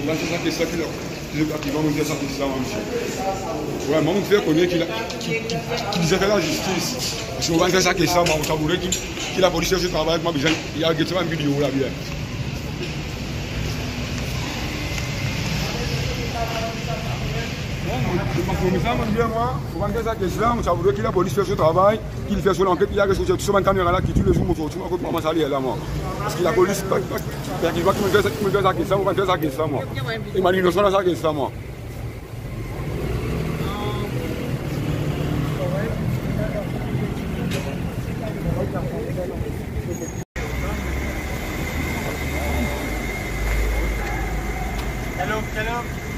Là, c'est ça qui est ça qui va me dire ça, monsieur. Vraiment, on fait connaître qu'il disait faire la justice. Parce qu'on va dire ça qui est ça, on savourait qu'il a police sur travail, moi, il y a une vidéo là, bien. Ça voudrait qu'il a police fait ce travail, qu'il fait son enquête, il y a quelque chose, tout ce caméra là qui tue le jour, comment ça là, moi. Parce que la police, il va me dire ça qui est ça, on va dire ça qui est ça, moi. Il m'a dit, non, ça qui est ça, moi. Hello.